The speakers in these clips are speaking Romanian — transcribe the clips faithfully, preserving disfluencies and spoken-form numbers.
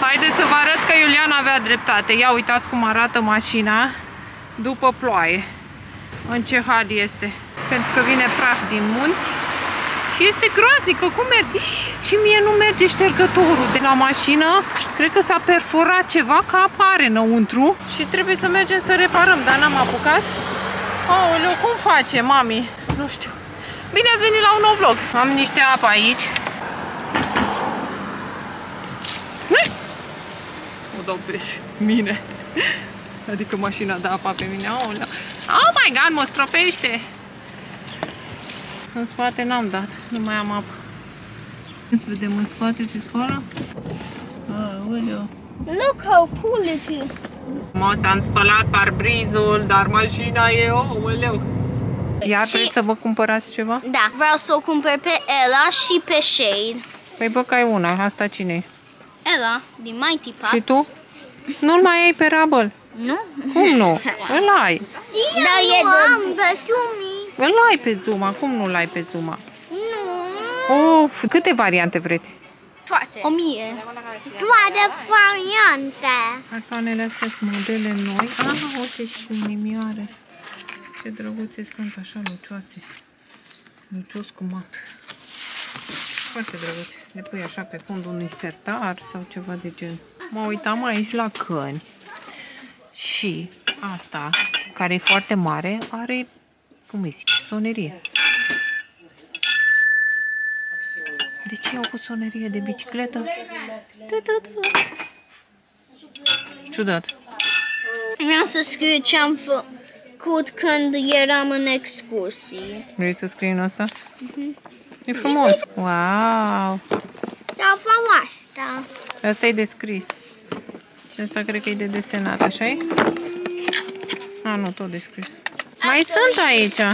Haideți să vă arăt că Iulian avea dreptate. Ia uitați cum arată mașina după ploaie. În ce hal este. Pentru că vine praf din munți. Și este groaznică. Cum merge? Și mie nu merge ștergătorul de la mașină. Cred că s-a perforat ceva, că apare înăuntru. Și trebuie să mergem să reparăm, dar n-am apucat. Aoleu, cum face, mami? Nu știu. Bine ați venit la un nou vlog. Am niște apă aici. O dau pe mine. Adică mașina dă apa pe mine. Aoleu. Oh my god, mă stropește. În spate n-am dat. Nu mai am apă. Să vedem în spate, se spală. Aoleu. Look how cool it is. Mă, s-am spălat parbrizul, dar mașina e, aoleu. Iar Și... vreți să vă cumpărați ceva? Da, vreau să o cumpăr pe Ella și pe Shade. Păi bă, că ai una, asta cine e? Ella, din Mighty Pups. Și tu? Nu-l mai ai pe Rubble? Nu? Cum nu? Îl ai. Da, e nu am pe Zumi. Îl ai pe Zuma, cum nu-l ai pe Zuma? Nu. Of, câte variante vreți? Toate. O mie. Toate variante. Cartoanele astea sunt modele noi. Ah, uite și inimioare. Ce drăguțe sunt, așa lucioase. Lucios cu mat. Foarte drăguțe. Le pui așa pe fundul unui sertar sau ceva de gen. Mă uitam aici la căni. Și asta, care e foarte mare, are, cum îi zice, sonerie. De ce au pus sonerie de bicicletă? Ciudat. Vreau să scriu ce am făcut când eram în excursii. Vrei să scrii în asta? Uh-huh. E frumos. Wow! Da, fac asta. Asta e de scris. Și asta cred că e de desenat, așa-i? A, nu, tot de scris. Mai sunt aici.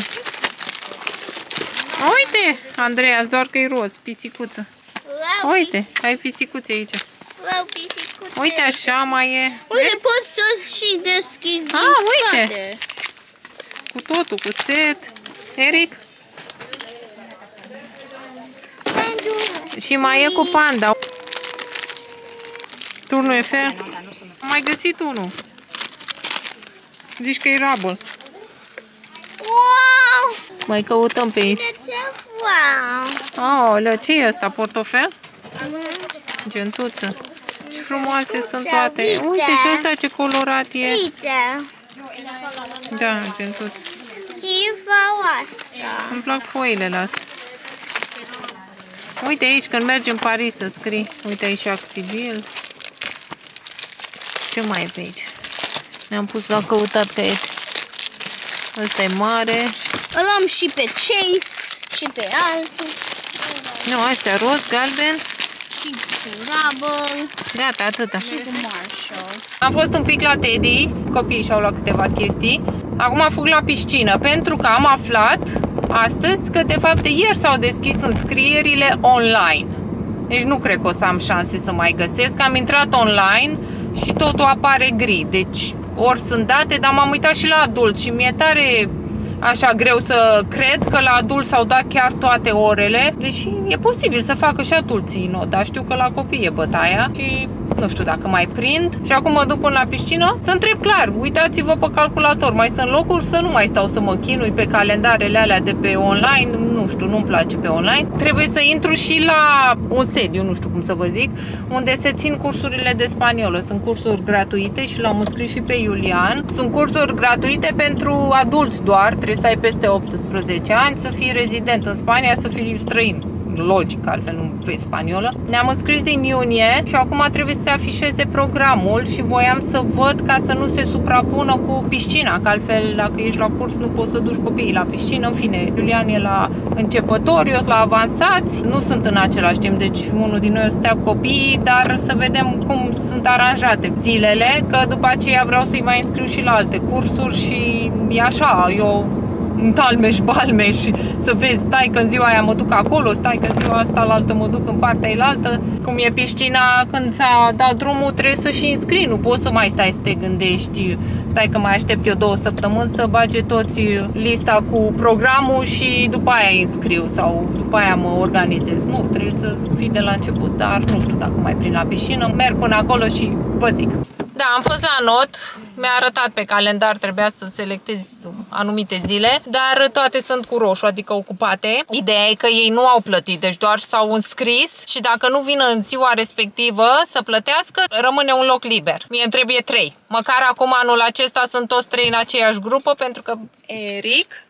Uite, Andreea, doar că e roz, pisicuță. Uite, ai pisicuțe aici. Uite, așa mai e. Uite, poți să și deschizi din uite. spate. Cu totul, cu set. Eric? Și mai e cu panda. Turnul Eiffel? Am mai găsit unul. Zici că e Rubble. Wow! Mai căutăm pe aici. Wow! Aoleu, ce e ăsta? Portofel? Gentuță. Ce frumoase sunt toate. Uite și ăsta ce colorat e. Uite. Da, gentuță. Ce fac asta? Îmi plac foilele astea. Uite aici, când mergi în Paris să scrii. Uite aici Actibil. Ce mai e pe aici? Ne-am pus la căutat că e. Ăsta e mare. Îl am și pe Chase și pe altul. Nu, astea roz, galben. Și cu Rubble. Gata, atâta. Și cu Marshall. Am fost un pic la Teddy. Copiii și-au luat câteva chestii. Acum fug la piscină pentru că am aflat astăzi că de fapt ieri s-au deschis înscrierile online. Deci nu cred că o să am șanse să mai găsesc. Am intrat online și totul apare gri. Deci ori sunt date, dar m-am uitat și la adulți și mi-e tare așa greu să cred că la adulți s-au dat chiar toate orele. Deși e posibil să facă și adulții not, dar știu că la copii e bătaia și nu știu dacă mai prind. Și acum mă duc până la piscină să întreb clar. Uitați-vă pe calculator, mai sunt locuri să nu mai stau să mă chinui pe calendarele alea de pe online. Nu știu, nu-mi place pe online. Trebuie să intru și la un sediu, nu știu cum să vă zic, unde se țin cursurile de spaniolă. Sunt cursuri gratuite și l-am înscris și pe Iulian. Sunt cursuri gratuite pentru adulți doar. Trebuie să ai peste optsprezece ani, să fii rezident în Spania, să fii străin. Logic, altfel nu vei spaniolă. Ne-am înscris din iunie și acum trebuie să se afișeze programul și voiam să văd ca să nu se suprapună cu piscina, că altfel dacă ești la curs nu poți să duci copiii la piscină. În fine, Iulian e la începători, eu sunt la avansați, nu sunt în același timp, deci unul din noi o să stea cu copiii, dar să vedem cum sunt aranjate zilele, că după aceea vreau să-i mai înscriu și la alte cursuri și e așa, eu în talmeș, balmeș, să vezi, stai că în ziua aia mă duc acolo, stai că în ziua asta la altă mă duc în partea ailaltă. Cum e piscina, când ți-a dat drumul, trebuie să și înscrii, nu poți să mai stai să te gândești, stai că mai aștept eu două săptămâni să bage toți lista cu programul și după aia înscriu sau după aia mă organizez. Nu, trebuie să fii de la început, dar nu știu dacă mai prind la piscină, merg până acolo și vă zic. Da, am fost la not, mi-a arătat pe calendar, trebuia să selectez anumite zile, dar toate sunt cu roșu, adică ocupate. Ideea e că ei nu au plătit, deci doar s-au înscris și dacă nu vin în ziua respectivă să plătească, rămâne un loc liber. Mie îmi trebuie trei. Măcar acum anul acesta sunt toți trei în aceeași grupă, pentru că Eric,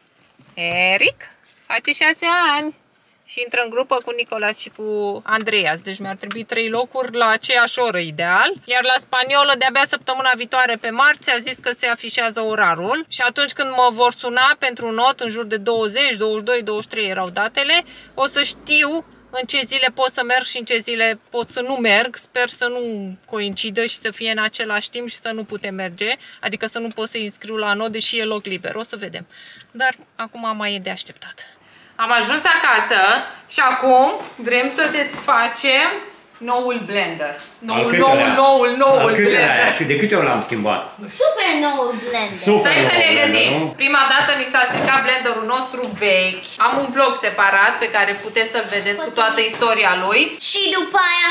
Eric face șase ani. Și intră în grupă cu Nicolas și cu Andreas. Deci mi-ar trebui trei locuri la aceeași oră ideal. Iar la spaniolă de-abia săptămâna viitoare pe marți a zis că se afișează orarul. Și atunci când mă vor suna pentru not, în jur de douăzeci, douăzeci și doi, douăzeci și trei erau datele, o să știu în ce zile pot să merg și în ce zile pot să nu merg. Sper să nu coincidă și să fie în același timp și să nu putem merge. Adică să nu pot să înscriu la not, deși e loc liber. O să vedem. Dar acum mai e de așteptat. Am ajuns acasă și acum vrem să desfacem noul blender. Noul, noul, noul, noul blender. De câte ori l-am schimbat? Super noul blender. Super Stai să ne gândim. blender, prima dată ni s-a stricat blenderul nostru vechi. Am un vlog separat pe care puteți să-l vedeți cu toată istoria lui. Și după aia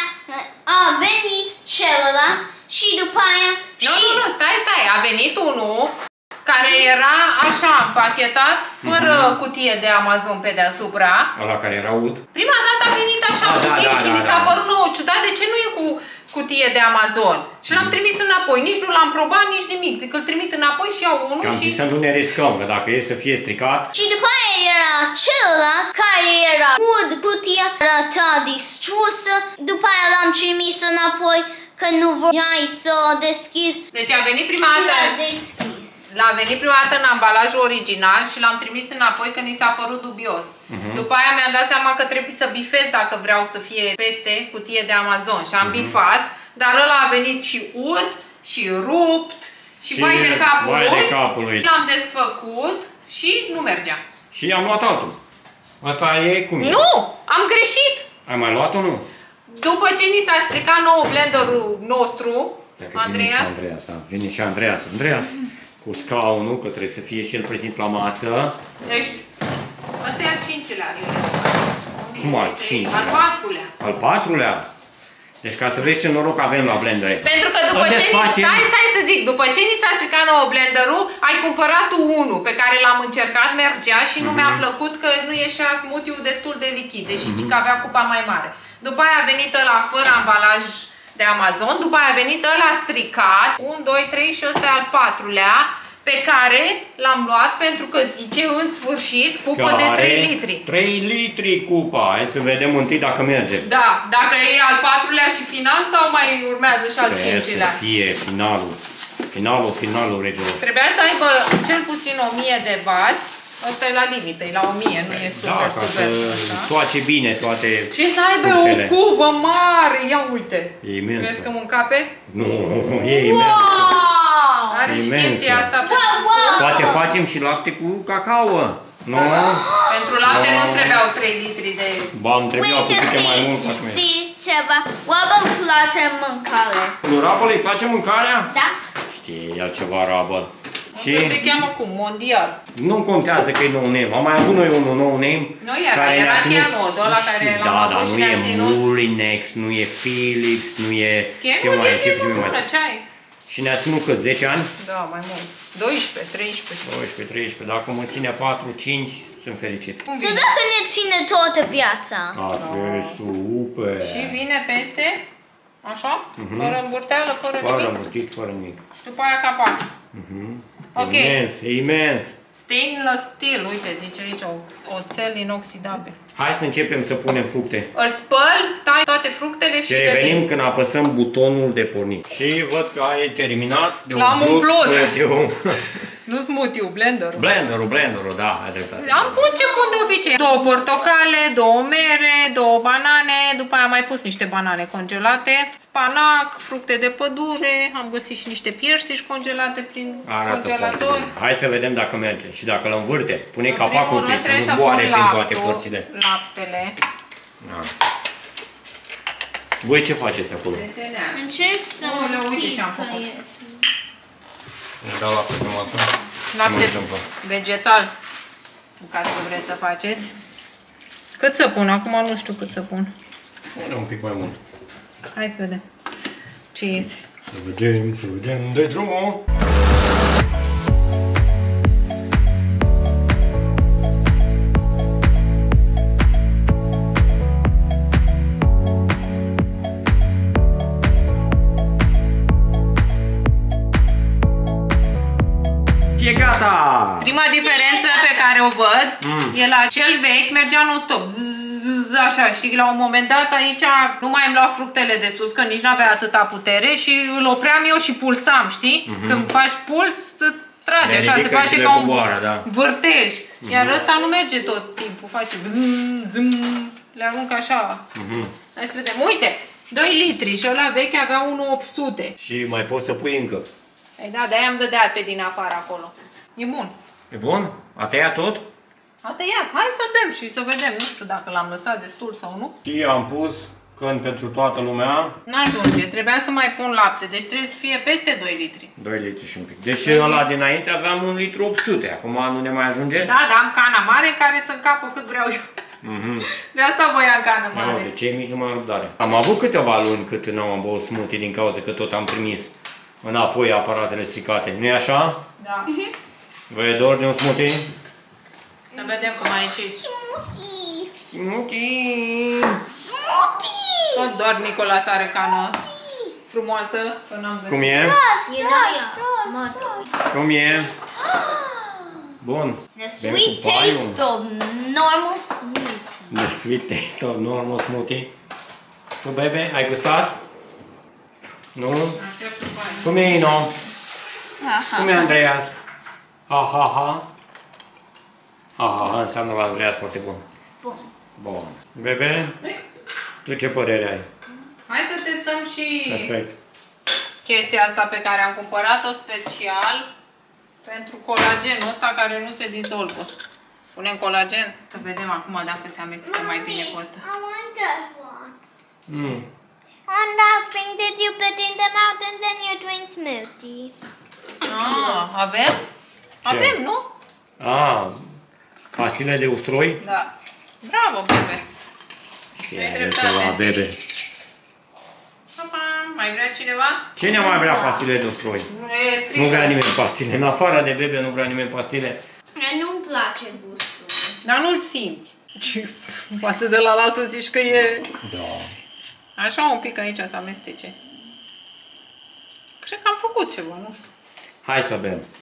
a venit celălalt și după aia... Nu, și... nu, nu, stai, stai. A venit unul care era așa împachetat, fără uh-huh. cutie de Amazon pe deasupra. Ăla care era ud. Prima dată a venit așa ah, cutie da, da, și da, ni s-a da. părut nouă ciudat de ce nu e cu cutie de Amazon. Și l-am trimis înapoi, nici nu l-am probat, nici nimic. Zic că îl trimit înapoi și iau unul Am și... zis să nu ne riscăm, că dacă e să fie stricat... Și după aia era celălalt care era ud, cutia era ta distrusă. După aia l-am trimis înapoi că nu voiai să o deschizi. Deci a venit prima dată... L-a venit prima dată în ambalajul original și l-am trimis înapoi că ni s-a părut dubios. Uh-huh. După aia mi-am dat seama că trebuie să bifez dacă vreau să fie peste cutie de Amazon. Și am uh-huh. bifat, dar ăla a venit și ud, și rupt, și, și vai de capul vai lui. De capul lui. L-am desfăcut și nu mergea. Și am luat altul. Asta e cum e? Nu! Am greșit! Ai mai luat-o, nu? După ce ni s-a stricat nou blenderul nostru, Andreas. Vine și Andreas, da. Vine și Andreas. Andreas. Cu scaunul, că trebuie să fie și el prezent la masă. Deci, ăsta e al cincilea. Cum al cincilea? Al patrulea. Al patrulea? Deci ca să vezi ce noroc avem la blendere. Pentru că după ce ni... facem... Stai, stai să zic, după ce ni s-a stricat nouă blenderul, ai cumpărat unul pe care l-am încercat, mergea și nu uh-huh. mi-a plăcut că nu ieșea smoothiul destul de lichid, deși uh-huh. că avea cupa mai mare. După aia a venit ăla fără ambalaj de Amazon, după aia a venit ăla stricat, unu, doi, trei și ăsta e al patrulea, pe care l-am luat pentru că zice în sfârșit cupă care de trei litri. trei litri cupa, hai să vedem întâi dacă merge. Da, dacă e al patrulea și final sau mai urmează și al cincilea. Trebuie să fie finalul, finalul, finalul, regilor. Trebuia să aibă cel puțin o mie de wați. Asta e la limită, e la o mie, nu e super, da, super. Da, să toace bine toate și să aibă fructele. O cuvă mare, ia uite. E imensă. Crezi că mâncape? Nu, e imensă. Wow! Are și chestia asta. Wow, wow. Poate facem și lapte cu cacao. Nu? Pentru lapte nu trebuiau trei litri de... Ba, îmi trebuiau puțin mai mult. Știi ceva? Rabă îmi place mâncare. Lui Rabă îi place mâncarea? Da. Știe el ceva, Rabă. Și se cheamă cum? Mondial. Nu contează că e no name. Am mai avut noi unul no name. Nu era, era Chianod, ăla care l-am avut. Da, dar și nu e Murinex, nu e Philips, nu e... Chianod e bună, ce ai? Și ne-a ținut cât? zece ani? Da, mai mult. doisprezece, treisprezece. doisprezece, treisprezece. Dacă mă ține patru, cinci, sunt fericit. Și dacă ne ține toată viața. A, fi super. Și vine peste, așa, uh-huh. fără îmbârteală, fără, fără nimic. Fără îmbârtit, fără nimic. Și după aia capac. Uh-huh. Ok. Imens, imens. Stainless steel, uite, zice aici, oțel inoxidabil. Hai să începem să punem fructe. Îl spăl, tai toate fructele și, și revenim devin. Când apăsăm butonul de pornit. Și văd că ai terminat de L-am umplut. De un... Nu smoothie-ul, blenderul. Blenderul, blenderul, da, ai dreptate. Am pus ce pun de obicei. Două portocale, două mere, două banane, după aia am mai pus niște banane congelate, spanac, fructe de pădure, am găsit și niște piersici congelate prin Arată congelator. foarte bine. Hai să vedem dacă merge și dacă îl învârte. Pune În capacul primul rând întâi, să nu trebuie zboare pun prin toate laptul, părțile. Laptele. Da. Voi ce faceți acolo? Desenează. Încerc să mă Aoleu, uite închid ce am ca făcut. e. Ne dau lapte pe masă? Lapte vegetal, ca să vreți să faceți. Cât să pun? Acum nu știu cât să pun. Pune un pic mai mult. Hai să vedem ce iese. Să vedem, să vedem de drumul. E gata! Prima diferență pe care o văd Mm. e la cel vechi mergea non-stop. Zzz, așa, știi, la un moment dat aici nu mai îmi lua fructele de sus, că nici n-avea atâta putere și îl opream eu și pulsam, știi? Mhm. Când faci puls, îți trage, Le așa, se ridică face și le ca un coboară, da. vârtej. Iar ăsta nu merge tot timpul, face zâm, zâm, le aruncă așa. Mhm. Hai să vedem, uite, doi litri și ăla vechi avea unu opt sute. Și mai poți să pui încă. Ei da, de-aia am dădea pe din afară acolo. E bun. E bun? A tăiat tot? A tăiat, hai să bem și să vedem, nu știu dacă l-am lăsat destul sau nu. Și am pus când pentru toată lumea N-ajunge, trebuia să mai pun lapte, deci trebuie să fie peste doi litri. doi litri și un pic. Deși ăla dinainte aveam un litru opt sute, acum nu ne mai ajunge? Da, dar am cana mare care să încapă cât vreau eu. Mhm. De asta voiam cană Mamă, mare. de cei mici nu mai am răbdare. Am avut câteva luni cât nu am băut smoothie din cauza că tot am trimis înapoi aparatele stricate. Nu-i așa? Da. Vă e dor de un smoothie? Să vedem cum a ieșit. Smoothie! Smoothie! Smoothie! Tot doar Nicolas are cană frumoasă, că n-am zis. Cum e? E Da, Cum e? Bun. The Bem sweet cu paiul. taste of normal smoothie. The sweet taste of normal smoothie. Tu, bebe, ai gustat? Nu? Aștept să fac. Cum e, Ino? Cum e, Andreas? Ha, ha, ha. Ha, ha, ha, înseamnă la Andreas foarte bun. Bun. Bun. Bebe, tu ce părere ai? Hai să testăm și Perfect. chestia asta pe care am cumpărat-o special pentru colagenul ăsta care nu se dizolvă. Punem colagen? Să vedem acum dacă se amestecă mai bine cu ăsta. I want that one. Mm. On that thing that you put in the mouth and then you drink smoothie. Ah, avem? Avem, nu? Ah, pastile de usturoi? Da. Bravo, bebe. Ai E dreptate. ceva, bebe. Pa, mai vrea cineva? Cine mai vrea pastile de usturoi? Nu e frică. Nu vrea nimeni pastile. În afară de bebe nu vrea nimeni pastile. Nu-mi place gustul. Dar nu-l simți. Și față de la altul zici că e... Da. Așa un pic aici să amestece. Cred că am făcut ceva, nu știu. Hai să bem.